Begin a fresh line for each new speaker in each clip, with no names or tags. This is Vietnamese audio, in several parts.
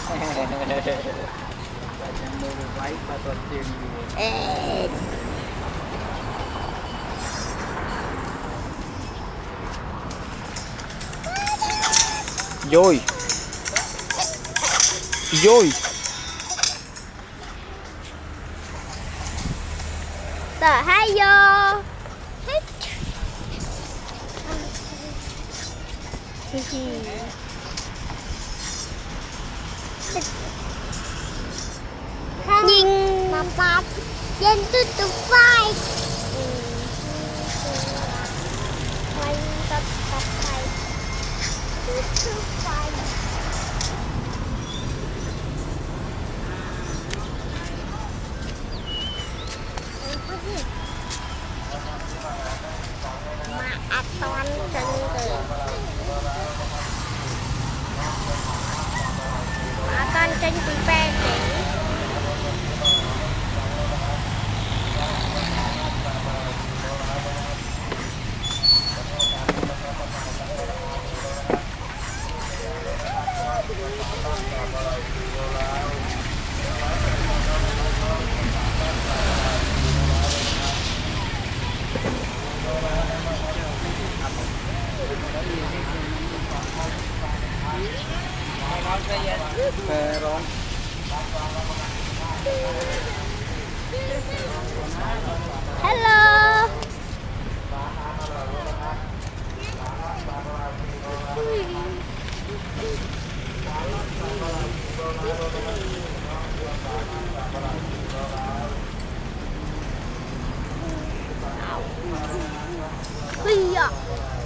Vui vui
tờ hai vô nhìn mà bắp trên tu phai quay tập phai tu phai mà toàn chân từ mà con chân từ phe
Rom
hello bây giờ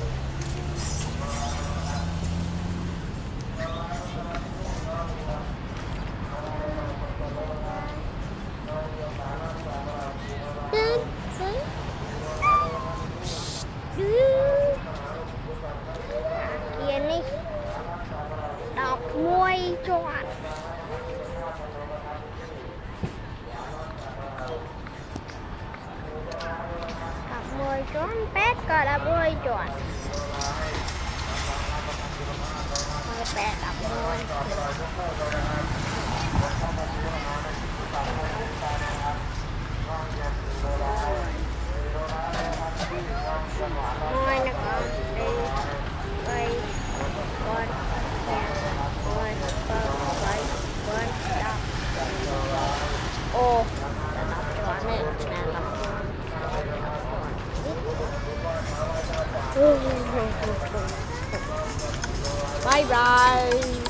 kia đi đọc môi tròn đọc môi tròn pet coi là môi tròn môi pet đọc môi môi nó còn đi quay con đọc ô đọc tròn này nè đọc bye bye.